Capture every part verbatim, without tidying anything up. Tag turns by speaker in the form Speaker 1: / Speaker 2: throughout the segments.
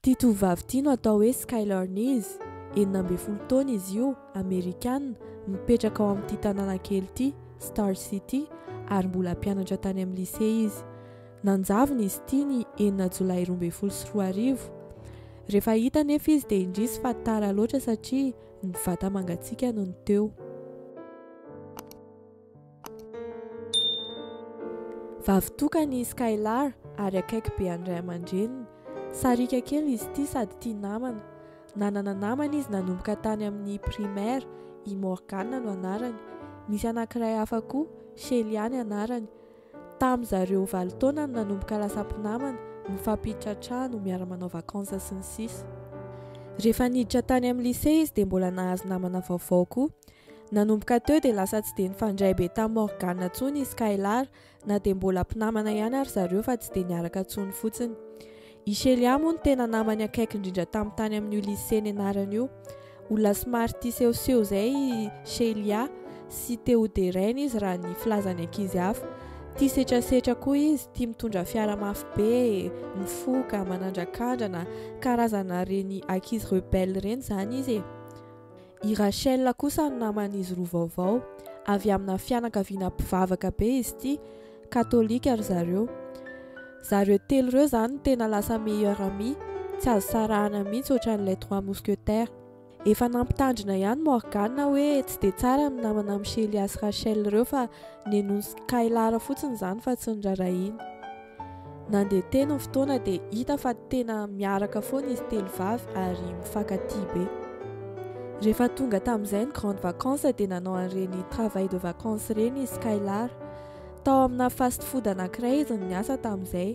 Speaker 1: Ity tovovavy ity no atao hoe Skylar Neese, enina amby folo taona izy io, Amerikanina, mipetraka ao amin'ity tanàna kely ity, Star City, ary mbola mpianatra tany amin'ny lycée izy. Nanjavona izy ity ny enina jolay roa amby folo sy roa arivo. Rehefa hita nefa izy dia indrisy fa tara loatra satria ny vata mangatsiaka no teo. Vavy tokana i Skylar ary akaiky be an'ny ray aman-dreniny. Sarika kely izy ity sady tia namana. Nanana namana izy nanomboka tany amin'ny primaire, i Morgane no anarany. Misy anankiray hafa koa, Sheliane anarany. Tamin'izareo valo taona no nanomboka lasa mpinamana, mifampiditra trano, miara-manao vakansa sy ny sisa. Rehefa niditra tany amin'ny lycée izy dia mbola nahazo namana vaovao koa. Nanomboka teo dia lasa tsy dia nifandray be tamin'ny Morgane intsony i Skylar, na dia mbola mpinamana ihany ary zareo fa tsy dia niaraka intsony fotsiny. I Shelia moa no tena namany akaiky indrindra tamin'ny tany amin'io lycée nianarany io. Olona somary tia sehoseho izay i Shelia, sy Théo de Rennes izy raha ny filazany ankizy hafa. Tia setrasetra koa izy, tia mitondra fiara mafy be, mifoka, manandrakandra, karazana reny ankizy rebelle reny zany izy. I Rachel kosa no naman'izy roa vaovao, avy amina fianakaviana mpivavaka be izy ity, katolika ry zareo. Zareo telo ireo zany tena lasa meilleur ami, tsy azo sarahana mihitsy ohatran'ilay trois mousquetaires. Efa nampitandrina ihany Morgane hoe tsy dia tsara ny namana amin'ny Shelia sy Rachel ireo fa nenony Skylar fotsiny zany fa tsy ny rarahiny. Nandeha teny ny fotoana dia hita fa tena miaraka foana izy telo vavy ary mifankatia be. Rehefa tonga tamin'izay ny grande vacances dia nanao an'ireny travail de vacances ireny Skylar. Tao amina fast food anankiray izy no niasa tamin'izay.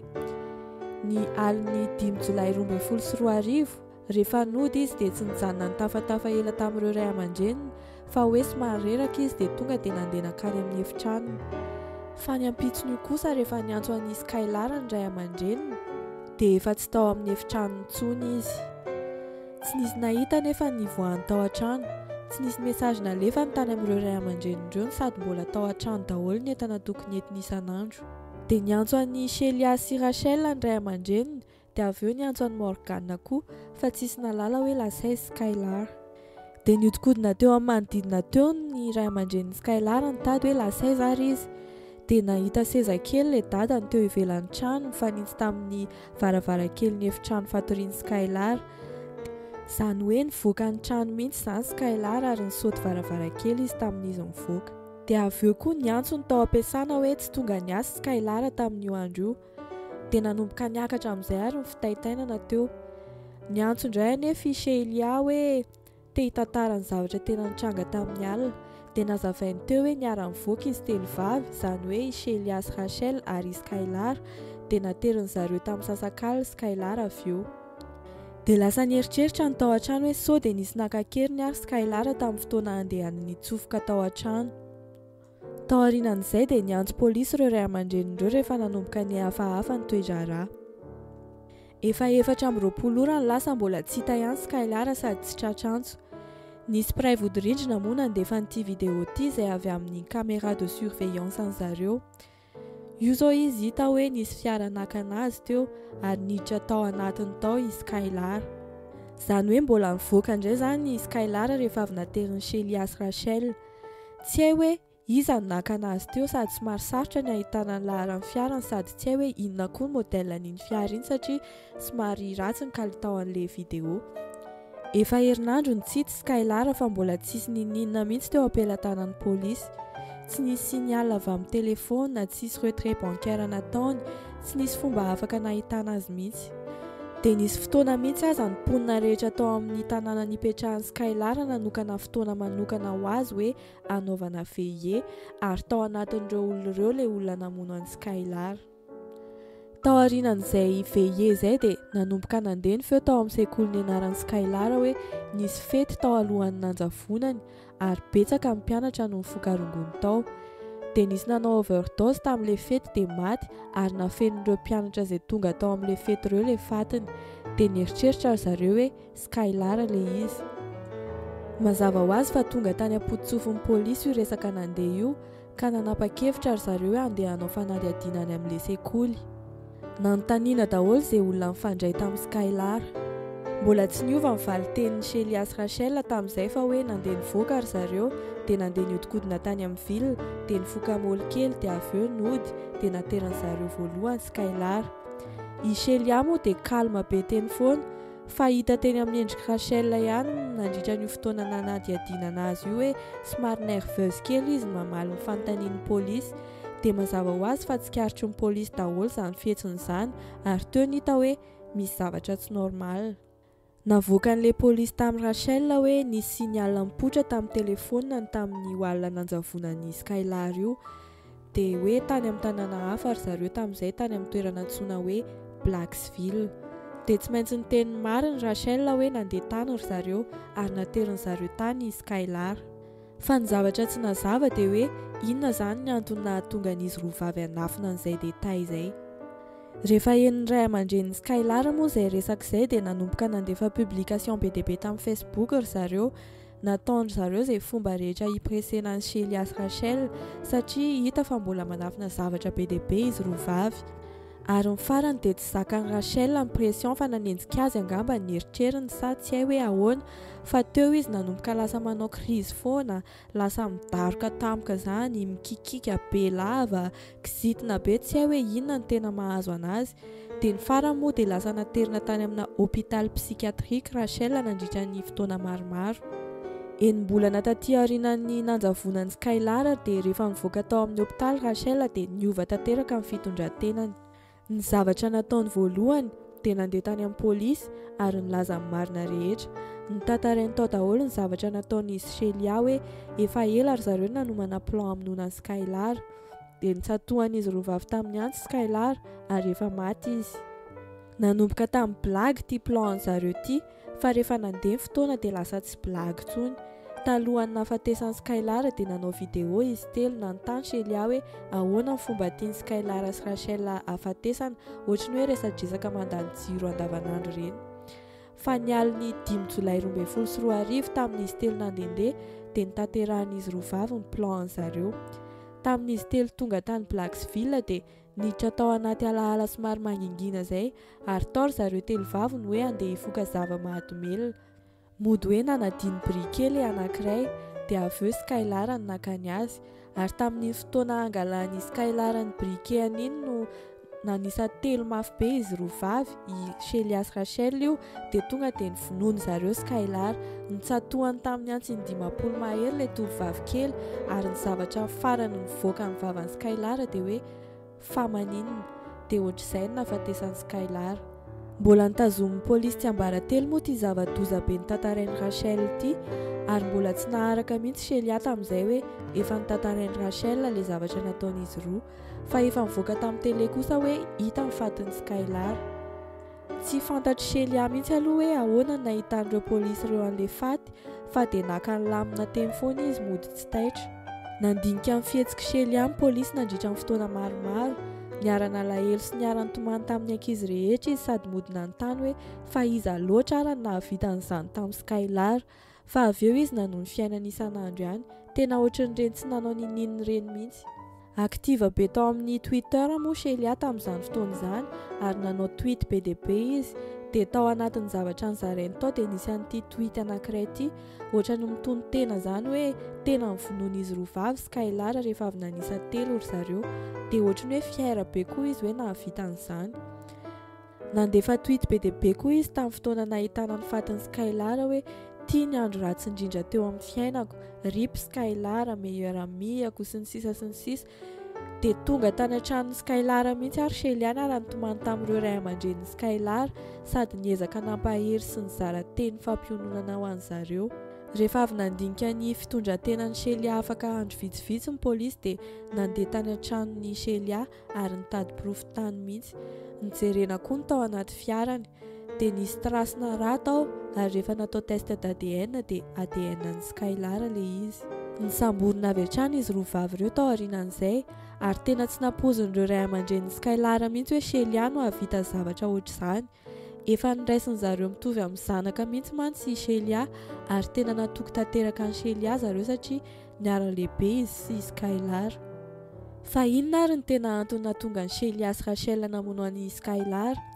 Speaker 1: Ny aliny dimy jolay roa amby folo sy roa arivo, rehefa nody izy dia tsy nijanona nitafatafa ela tamin'ireo ray aman-dreniny, fa hoe somary reraka izy dia tonga dia nandeha nakany amin'ny efitranony. Fa ny ampitsony kosa rehefa niantso an'i Skylar ny ray aman-dreniny dia efa tsy tao amin'ny efitrano intsony izy. Tsy nisy nahita nefa ny voany tao an-trano. Tsy nisy mesazy nalefa ny tany amin'ireo ray aman-drenindreo sady mbola tao an-trano daholo ny entana tokony entiny isan'andro. Dia niantso an'i Shelia sy Rachel ny ray aman-dreniny, dia avy eo niantso an'i Morgane koa, fa tsisy nalala hoe lasaizy Skylar. Dia niodikodina teo amin'ny manodidina teo ny ray aman-dreniny Skylar nitady hoe lasaizy ary izy. Dia nahita seza kely ilay dadany teo ivelan'ny trano mifanitsy tamin'ny varavarankelin'ny efitrano fatorian'i Skylar. Zany hoe nivoaka ny trano mihitsy izany Skylar ary nisaoty varavarankely izy tamin'izy mivoaka. Dia avy eo koa niantso ny tao am-piasana hoe tsy tonga niasa Skylar tamin'io andro io. Dia nanomboka niakatra amin'izay ary ny fitaitainana teo. Niantso indray anefa i Shelia hoe te hitantara ny zavatra tena nitranga tamin'ny alina. Dia nazavainy teo hoe niara-mivoaka izy telo vavy, izany hoe i Shelia sy Rachel ary i Skylar, dia nateriny zareo tamin'ny sasak'alina Skylar avy eo. Dia lasa nieritreritra ny tao an-trano hoe sao dia nisy nankakeriny ary Skylar tamin'ny fotoana andehan'ny nitsofoka tao an-trano. Tao aorian'izay dia niantso polisy ireo ray aman-drenindreo rehefa nanomboka ny hafahafa ny toe-draharaha. Efa efatra amby roapolo ora ny lasa mbola tsy hita ihany Skylar sady tsy tratrantso. Nisy mpiray vodi-rindrina moa nandefa an'ity vidéo ity izay avy amin'ny caméra de surveillance an'zareo. Io zao izy hita hoe nisy fiara nakana azy teo ary niditra tao anatiny tao i Skylar. Zany hoe mbola mivoaka indray zany i Skylar rehefa avy nateriny Shelia sy Rachel. Tsy hay hoe iza ny nakana azy teo sady somary sarotra ny ahitana ny laharan'ny fiarany sady tsy hay hoe inona koa ny modèle n'iny fiara iny satria somary ratsy ny kalitaon'ilay vidéo. Efa herinandro nitsity Skylar fa mbola tsisy ninina mihitsy teo am-pelantanan'ny polisy. Tsy nisy signal avy amin'ny telefona, tsy nisy retrait bancaire nataony, tsy nisy fomba afaka nahitana azy mihitsy. Dia nisy fotoana mihitsy aza ny mponina rehetra tao amin'ny tanàna nipetrahan'ny Skylar nanokana fotoana manokana ho azy hoe anaovana veillée ary tao anatin'ireo olona ireo ilay olona namono an'i Skylar. Tao aorian'izay veillée izay dia nanomboka nandeha ny feo tao amin'ny sekoly nianaran'i Skylar hoe nisy fety tao alohan'ny nanjavonany ary betsaka ny mpianatra no nifokarongony tao. Dia nisy nanao overdose tamin'ilay fety dia maty ary nafen'ireo mpianatra izay tonga tao amin'ilay fety ireo ilay fatiny. Dia nieritreritra zareo hoe Skylar ilay izy. Mazava ho azy fa tonga tany am-pototsofin'ny polisy io resaka nandeha io ka nanapa-kevitra zareo hoe andeha hanao fanadihadiana any amin'ilay sekoly. Nanontaniana daholo izay olona mifandray tamin'ny Skylar. Mbola tsy niova ny valiten'ny Shelia sy Rachel tamin'izay fa hoe nandeha nivoaka ry zareo dia nandeha niodikodina tany amin'ny ville dia nifoka moly kely dia avy eo nody dia nateran'ny zareo voalohany Skylar. I Shelia moa dia kalma be teny foana fa hita teny amin'ny endrika Rachel ihany nandritra ny fotoana nanadihadinana azy io hoe somary nerveuse kely izy mamaly ny fanontanian'ny pôlisy dia mazava ho azy fa tsikaritry ny pôlisy daholo izany fihetsin'izany ary teo ny hita hoe misy zavatra tsy normal. Navoaka an'ilay pôlisy tamin'ny Rachel hoe nisy signal mipoitra tamin'ny telefoniny tamin'ny alina nanjavonan'ny Skylar io dia hoe tany amin'ny tanàna hafa ry zareo tamin'izay tany amin'ny toerana antsoina hoe Blacksville dia tsy maintsy niteny mariny Rachel hoe nandeha tany ry zareo ary nateriny zareo tany Skylar. Fa ny zavatra tsy nazava dia hoe inona izany ny antony nahatonga an'izy roa vavy hanafina an'izay détail izay. Rehefa henon'ny ray aman-dren'ny Skylar moa izay resaka izay dia nanomboka nandefa publication be dia be tamin'ny Facebook ry zareo, nataony zareo izay fomba rehetra hipresenan'ny Shelia sy Rachel satria hita fa mbola manafina zavatra be dia be izy roa vavy. Ary ny farany dia tsy zakan'i Rachel ny pression fa nanenjika azy angamba ny eritreriny sa tsy hay hoe ahoana fa teo izy nanomboka lasa manao crise foana, lasa midaroka tampoka izany, mikikika be lava, kizitina be tsy hay hoe inona ny tena mahazo anazy. Dia ny farany moa dia lasa naterina tany amina hôpital psychiatrique Rachel nandritra ny fotoana maromaro. Enim-bolana taty aorianan'ny nanjavonan'ny Skylar dia rehefa nivoaka tao amin'ny hôpital Rachel dia niova tanteraka amin'ny fitondran-tenany. Ny zavatra nataony voalohany dia nandeha tany amin'ny pôlisy ary nilaza ny marina rehetra. Nitantarainy tao daholo ny zavatra nataon'izy Shelia hoe efa ela ry zareo nanomana plan hamonoana ny Skylar dia nitsatohan'izy roa vavy tamin'ny antsy Skylar ary efa maty izy. Nanomboka tamin'ny blague ty plan zareo ty fa rehefa nandeha fotoana dia lasa tsy blague tsony. Talohany nahafatesan'ny Skylar dia nanao vidéo izy telo nanontany Shelia hoe ahoana ny fomba tian'ny Skylar sy Rachel hafatesana ohatrany hoe resadresaka mandalo jiro andavanandro ireny. Fa ny aliny dimy jolay roa ambin'ny folo sy roa arivo tamin'izy telo nandehandeha dia nitanterahan'izy roa vavy ny plan zareo. Tamin'izy telo tonga tany Blacksville dia niditra tao anaty alaala somary mangingina izay ary tao ry zareo telo vavy ny hoe andeha hifoka zava-mahadomelina. Mody hoe nanadiny brikely anankiray dia avy eo Skylar ny nakany azy ary tamin'ny fotoana angalan'ny Skylar ny brikeny iny no nanisa telo mafy be izy roa vavy i Shelia sy Rachel io dia tonga dia nivonoany zareo Skylar, nitsatohany tamin'ny antsy dimapolo mahery ilay tovovavy kely ary ny zavatra farany nivoaka ny vavan'ny Skylar dia hoe fa maninona dia ohatr'izay ny nahafatesan'ny Skylar. Mbola nitazomin'ny pôlisy tsy ambaratelo moa ty zava-doza be nitantarain'i Rachel ity ary mbola tsy naharaka mihitsy Shelia tamin'izay hoe efa nitantarain'i Rachel ilay zavatra nataon'izy roa fa efa nivoaka tamin'ny tele kosa hoe hita ny fatin'ny Skylar. Tsy fantatry Shelia mihitsy aloha hoe ahoana ny nahitan'ireo pôlisy ireo an'ilay faty fa dia naka ny lamina teny foana izy mody tsy taitra. Nandinika ny fihetsika Shelia ny pôlisy nandritra ny fotoana maromaro. Niarana alahelo sy niaran-tomany tamin'ny ankizy rehetra izy sady mody nanontany hoe fa iza loatra ary nahavita an'izany tamin'ny Skylar fa avy eo izy nanohy ny fiainany isan'andro ihany, tena ohatran'ireny tsy nanao ninino ireny mihitsy. Aktiva be tao amin'ny Twitter moa Shelia tamin'izany fotoana izany ary nanao tweet be dia be izy dia tao anatin'ny zavatra nizarainy tao dia nisy an'ity tweet anankiray ity ohatrany mitony tena izany hoe tena nivonoan'izy roa vavy Skylar rehefa avy nanisa telo ry zareo dia ohatrany hoe fiaira be koa izy hoe nahavita an'izany. Nandefa tweet be dia be koa izy tamin'ny fotoana nahitana ny fatin'ny Skylar hoe tia ny andro ratsy indrindra teo amin'ny fiainako, rip Skylar, meilleur ami-ako sy ny sisa sy ny sisa. Dia tonga tany an-tranon'ny Skylar mihitsy ary Shelia ary nitomany tamin'ireo ray aman-dren'ny Skylar sady niezaka nampahery sy nizara teny fampiononana ho an'ny zareo. Rehefa avy nandinika ny fitondran-tenan'ny Shelia afaka andro vitsivitsy ny pôlisy dia nandeha tany an-tranon'ny Shelia ary nitady porofon-tany mihitsy. Nijerena koa ny tao anaty fiarany dia nisy trasina raha tao ary rehefa natao test d'A D N dia A D N-ny Skylar ilay izy. Nisamborina avy hatrany izy roa vavy ireo tao aorianan'izay ary tena tsy nampozin'ireo ray aman-dren'ny Skylar mihitsy hoe Shelia no havita zavatra ohatr'izany. Efa niraisin zareo mitovy amin'ny zanaka mihitsy mantsy Shelia ary tena natoky tanteraka ny Shelia zareo satria niara-lehibe izy sy Skylar. Fa inona ary ny tena antony nahatonga ny Shelia sy Rachel namono an'i Skylar?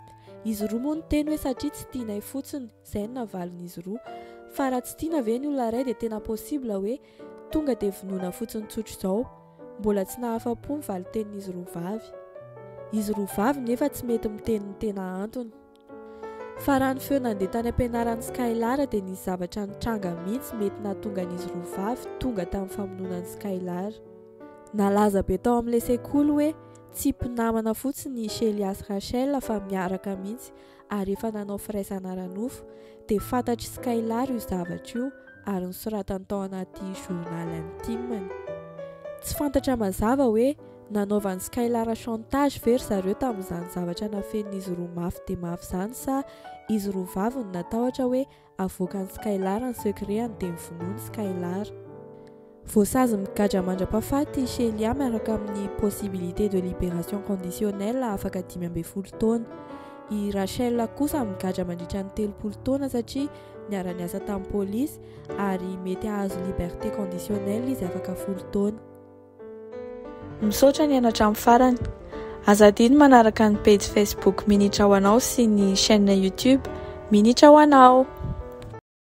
Speaker 1: Izy roa moa ny teny hoe satria tsy tianay fotsiny, izay no navalon'izy roa. Fa raha tsy tiana ve ny olona iray dia tena possible hoe tonga dia vonoina fotsiny tsotro izao. Mbola tsy nahafa-po mivaly tenin'izy roa vavy. Izy roa vavy nefa tsy mety miteny ny tena antony. Fa raha ny feo nandeha tany am-pianaran'ny Skylar dia nisy zavatra nitranga mihitsy mety nahatonga an'izy roa vavy tonga tamin'ny famonoanan'ny Skylar. Nalaza be tao amin'ilay sekoly hoe tsy mpinamana fotsiny Shelly sy Rachel fa miaraka mihitsy, ary efa nanao firaisana ara-nofo dia fantatry Skylar io zavatra io ary nisoratany tao anaty journal intime-ny. Tsy fantatra mazava hoe nanaovan'ny Skylar chantage very zareo tamin'izany zavatra nafen'izy roa mafy dia mafy izany, sa izy roa vavy no natahotra hoe avoakan'ny Skylar ny secret-any dia mivonoiny Skylar. Voasazy migadra mandra-pahafaty Shelly miaraka amin'ny possibilité de libération conditionnelle afaka dimy ambin'ny folo taona. I Rachel kosa migadra mandritra ny telopolo taona satria niara-niasa tamin'ny polisy ary mety hahazo liberté conditionnelle izy afaka folo taona. Misaotra ny ianatra amin'ny farany. Azadiny manaraka ny page Facebook Minitra ho anao sy ny chaîne YouTube Minitra ho anao.